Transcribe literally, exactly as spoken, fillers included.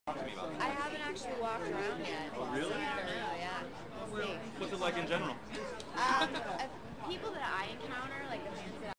Talk to me about I that. haven't actually walked around yet. Oh, really? So I don't know, yeah. We'll see. What's it like in general? Um, uh, people that I encounter, like the fans that